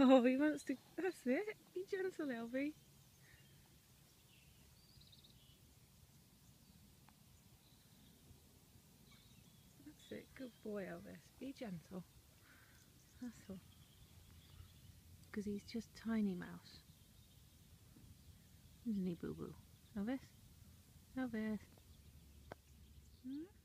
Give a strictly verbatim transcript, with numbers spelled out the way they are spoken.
Oh, he wants to, that's it. Be gentle, Elvis. That's it, good boy, Elvis. Be gentle. That's all. Because he's just tiny mouse. Isn't he, boo-boo? Elvis? Elvis? Hmm?